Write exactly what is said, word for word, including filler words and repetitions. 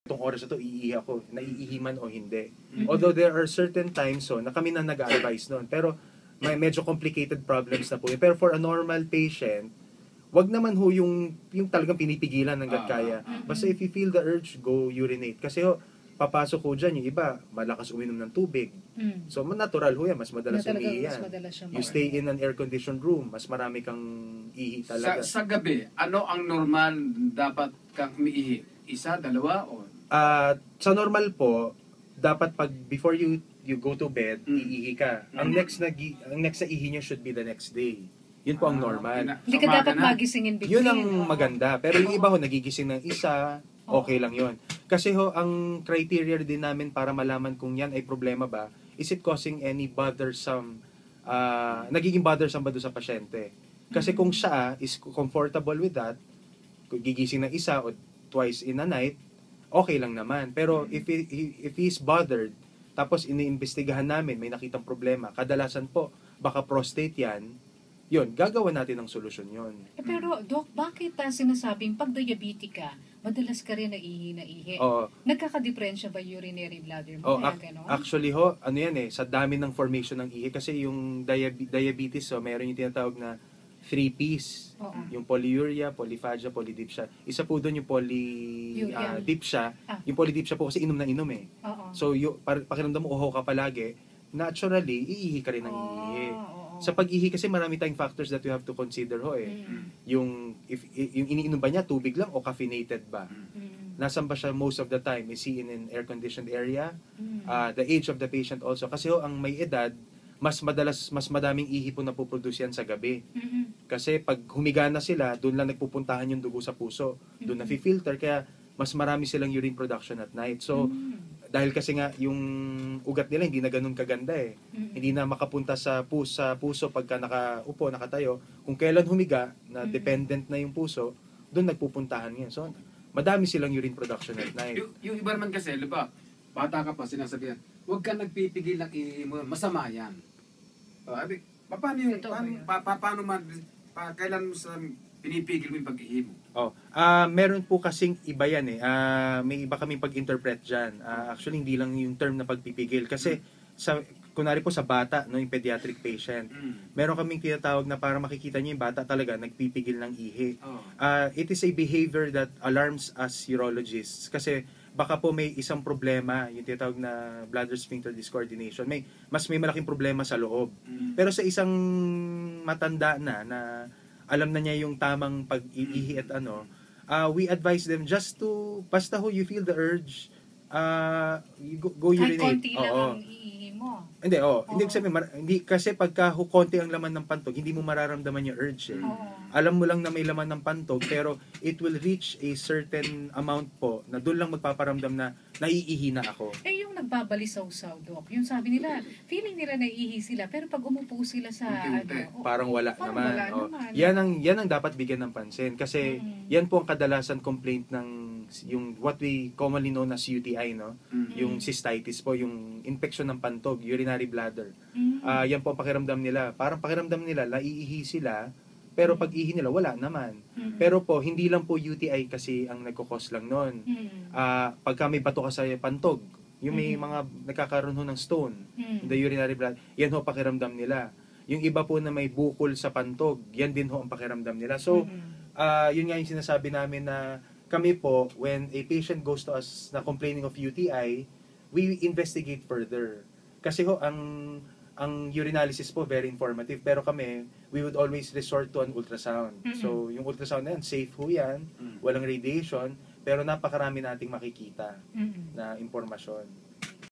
itong oras na to, iihi ako, naiihi man o hindi. Mm-hmm. Although there are certain times so, na kami na nag-advise nun. Pero may medyo complicated problems na po. Pero for a normal patient, wag naman ho yung, yung talagang pinipigilan hanggat kaya. Basta if you feel the urge, go urinate. Kasi ho, papasok ho dyan, yung iba, malakas uminom ng tubig. Mm. So, natural ho yan, mas madalas na umihi yan. You stay in an air-conditioned room, mas marami kang ihi talaga. Sa, sa gabi, ano ang normal dapat kang umiihi? Isa, dalawa, o? Uh, sa normal po, dapat pag before you you go to bed, mm. iihi ka. Mm. Ang next na ang next na ihi niyo should be the next day. Yun po ah, ang normal. Hindi ka dapat magising in between. Yun ang oh. maganda. Pero yung iba ho, nagigising ng isa, okay lang yun. Kasi ho, ang criteria din namin para malaman kung yan ay problema ba, is it causing any bothersome, uh, nagiging bothersome ba doon sa pasyente? Kasi mm-hmm. kung siya is comfortable with that, kung gigising ng isa o twice in a night, okay lang naman. Pero if he, if he's bothered, tapos iniimbestigahan namin, may nakitang problema, kadalasan po, baka prostate yan, yun, gagawa natin ng solusyon yun. Eh, pero, Doc, bakit uh, sinasabing pag diabetic ka, madalas ka rin naihi na ihi? Oo. Nagkakadiferensya ba urinary bladder mo? Oh, ac- actually ho, ano yan eh, sa dami ng formation ng ihi, kasi yung diabe- diabetes, so, mayroon yung tinatawag na three P's. Oo. Yung polyuria, polyphagia, polydipsia. Isa po doon yung polydipsia. Uh, ah. Yung polydipsia po kasi inom na inom eh. Oo. So, yung, pakiramdam mo, uho ka palagi, naturally, iihi ka rin ng iihi. Oh. Sa pag-ihi kasi marami tayong factors that you have to consider ho eh. Mm. Yung if yung iniinom ba niya tubig lang o caffeinated ba? Mm. Nasaan ba siya most of the time? Is he in an air-conditioned area? Mm. Uh, the age of the patient also. Kasi ho, ang may edad, mas madalas, mas madaming ihi po na puproduce yan sa gabi. Mm-hmm. Kasi pag humiga na sila, doon lang nagpupuntahan yung dugo sa puso. Doon mm-hmm. na-filter, kaya mas marami silang urine production at night. So, mm-hmm. dahil kasi nga yung ugat nila hindi na ganun kaganda eh. Mm-hmm. Hindi na makapunta sa puso, sa puso pagka nakaupo, nakatayo. Kung kailan humiga, na mm-hmm. dependent na yung puso, doon nagpupuntahan yan. So, madami silang urine production at night. yung, yung iba naman kasi, diba, bata ka pa, sinasabihan, huwag ka nagpipigil ng ihi mo, masama yan. Uh, abi, pa, paano yung, paano, pa, pa, paano man, pa, kailan mo sa pinipigil mo yung pag-ihi mo? Oh, uh, meron po kasing iba yan eh. Uh, may iba kaming pag-interpret dyan. Uh, actually, hindi lang yung term na pagpipigil. Kasi, mm. sa, kunwari po sa bata, no, yung pediatric patient, mm. meron kaming tinatawag na para makikita niyo yung bata talaga nagpipigil ng ihi. Oh. Uh, it is a behavior that alarms us urologists. Kasi, baka po may isang problema, yung tinatawag na bladder sphincter discoordination. May, mas may malaking problema sa loob. Mm. Pero sa isang matanda na, na alam na niya yung tamang pag-iihi at ano, uh, we advise them just to, basta ho you feel the urge, uh, you go, go urinate. Kahit konti lang ang iihi mo. Hindi, oh. oh. Hindi, sabihin, mar- hindi, kasi pagka ho, konti ang laman ng pantog, hindi mo mararamdaman yung urge. Eh. Oh. Alam mo lang na may laman ng pantog, pero it will reach a certain amount po, na doon lang magpaparamdam na naiihi na ako. Eh, yung nagbabalisaw-saw, Doc, yung sabi nila, feeling nila naiihi sila, pero pag umupo sila sa, okay. ano, parang wala parang naman. Wala oh. naman. Yan ang, yan ang dapat bigyan ng pansin. Kasi, mm-hmm. yan po ang kadalasan complaint ng, yung what we commonly known as U T I, no? Mm-hmm. Yung cystitis po, yung infection ng pantog, urinary bladder. Mm-hmm. Uh, yan po ang pakiramdam nila. Parang pakiramdam nila, naiihi sila, pero pag ihi nila, wala naman. Mm-hmm. Pero po, hindi lang po U T I kasi ang nagkukos lang nun. Mm-hmm. Uh, pagka may bato ka sa pantog, yung may mm-hmm. mga nagkakaroon ho ng stone, mm-hmm. the urinary bladder, yan ho pakiramdam nila. Yung iba po na may bukol sa pantog, yan din ho ang pakiramdam nila. So, mm-hmm. uh, yun nga yung sinasabi namin na kami po, when a patient goes to us na complaining of U T I, we investigate further. Kasi ho, ang ang urinalysis po very informative, pero kami we would always resort to an ultrasound. Mm-hmm. So yung ultrasound na yan, safe ho yan, mm-hmm. walang radiation, pero napakarami nating makikita mm-hmm. na impormasyon.